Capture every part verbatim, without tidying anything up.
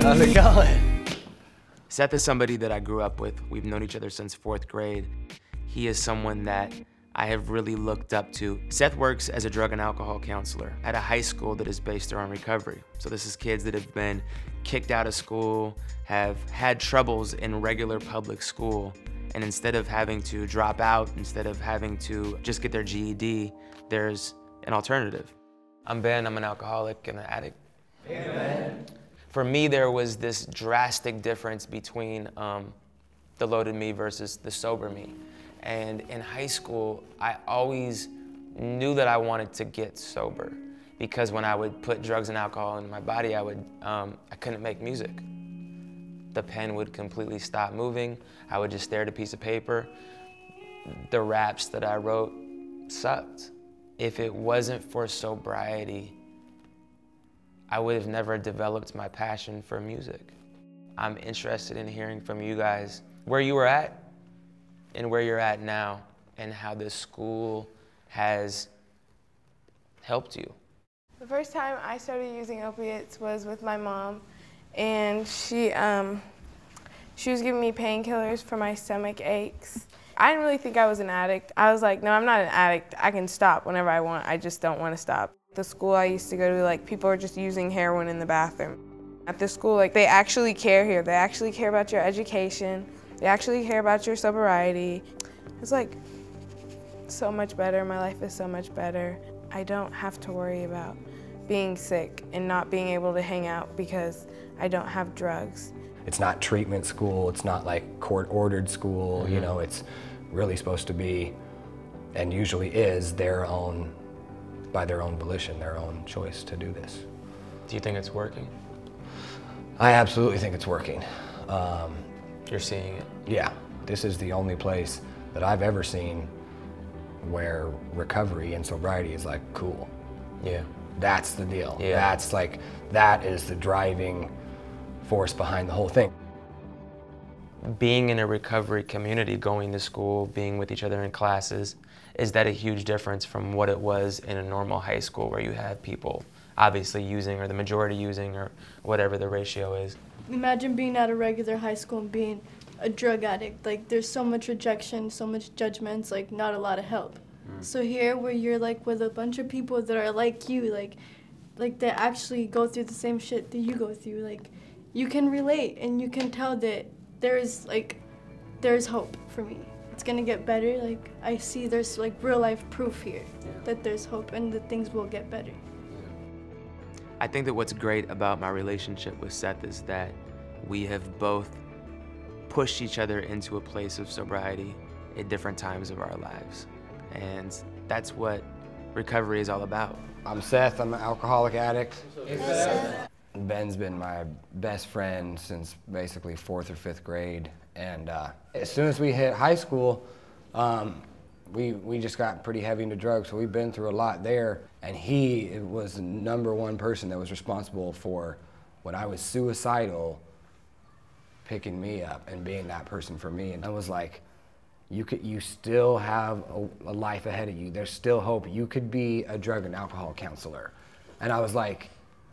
How's it going? Seth is somebody that I grew up with. We've known each other since fourth grade. He is someone that I have really looked up to. Seth works as a drug and alcohol counselor at a high school that is based around recovery. So this is kids that have been kicked out of school, have had troubles in regular public school, and instead of having to drop out, instead of having to just get their G E D, there's an alternative. I'm Ben, I'm an alcoholic and an addict. Amen. For me, there was this drastic difference between um, the loaded me versus the sober me. And in high school, I always knew that I wanted to get sober because when I would put drugs and alcohol in my body, I would, um, I couldn't make music. The pen would completely stop moving. I would just stare at a piece of paper. The raps that I wrote sucked. If it wasn't for sobriety, I would have never developed my passion for music. I'm interested in hearing from you guys where you were at and where you're at now, and how this school has helped you. The first time I started using opiates was with my mom, and she, um, she was giving me painkillers for my stomach aches. I didn't really think I was an addict. I was like, no, I'm not an addict. I can stop whenever I want. I just don't want to stop. The school I used to go to, like, people are just using heroin in the bathroom. At the school, like, they actually care here. They actually care about your education. They actually care about your sobriety. It's like so much better. My life is so much better. I don't have to worry about being sick and not being able to hang out because I don't have drugs. It's not treatment school. It's not like court-ordered school. Mm-hmm. You know, it's really supposed to be, and usually is, their own, by their own volition, their own choice to do this. Do you think it's working? I absolutely think it's working. Um, You're seeing it? Yeah, this is the only place that I've ever seen where recovery and sobriety is like cool. Yeah. That's the deal. Yeah. That's like, that is the driving force behind the whole thing. Being in a recovery community, going to school, being with each other in classes, is that a huge difference from what it was in a normal high school where you have people obviously using, or the majority using, or whatever the ratio is? Imagine being at a regular high school and being a drug addict. Like, there's so much rejection, so much judgments, like not a lot of help. Mm. So here, where you're like with a bunch of people that are like you, like, like they actually go through the same shit that you go through, like, you can relate and you can tell that there's like, there's hope for me. It's gonna get better. Like, I see there's like real life proof here yeah. that there's hope and that things will get better. I think that what's great about my relationship with Seth is that we have both pushed each other into a place of sobriety at different times of our lives. And that's what recovery is all about. I'm Seth, I'm an alcoholic addict. Hey, Seth. Ben's been my best friend since basically fourth or fifth grade. And uh, as soon as we hit high school, um, We, we just got pretty heavy into drugs, so we've been through a lot there. And he was the number one person that was responsible for when I was suicidal, picking me up and being that person for me. And I was like, you could, you still have a, a life ahead of you. There's still hope. You could be a drug and alcohol counselor. And I was like,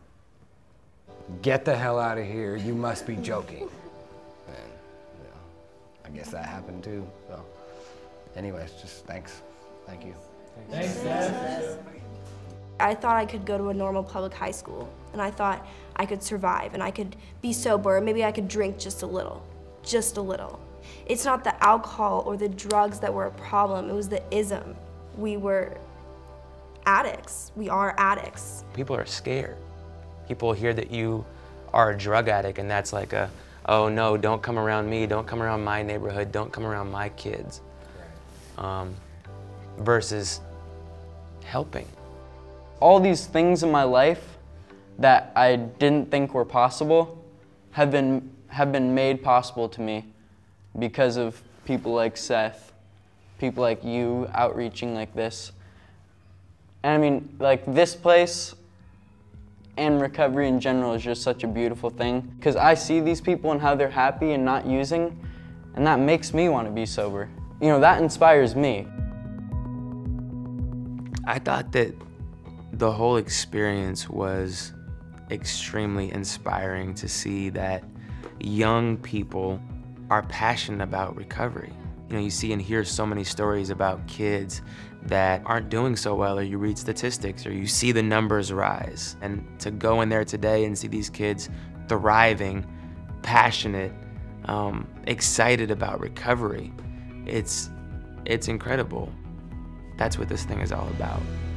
get the hell out of here. You must be joking. And you know, I guess that happened too. So. Anyways, just thanks. Thank you. Thanks, Dad. I thought I could go to a normal public high school, and I thought I could survive, and I could be sober, maybe I could drink just a little, just a little. It's not the alcohol or the drugs that were a problem, it was the ism. We were addicts. We are addicts. People are scared. People hear that you are a drug addict, and that's like a, oh no, don't come around me, don't come around my neighborhood, don't come around my kids. Um, versus helping. All these things in my life that I didn't think were possible have been, have been made possible to me because of people like Seth, people like you outreaching like this. And I mean, like, this place and recovery in general is just such a beautiful thing because I see these people and how they're happy and not using, and that makes me want to be sober. You know, that inspires me. I thought that the whole experience was extremely inspiring to see that young people are passionate about recovery. You know, you see and hear so many stories about kids that aren't doing so well, or you read statistics, or you see the numbers rise. And to go in there today and see these kids thriving, passionate, um, excited about recovery, it's, it's incredible. That's what this thing is all about.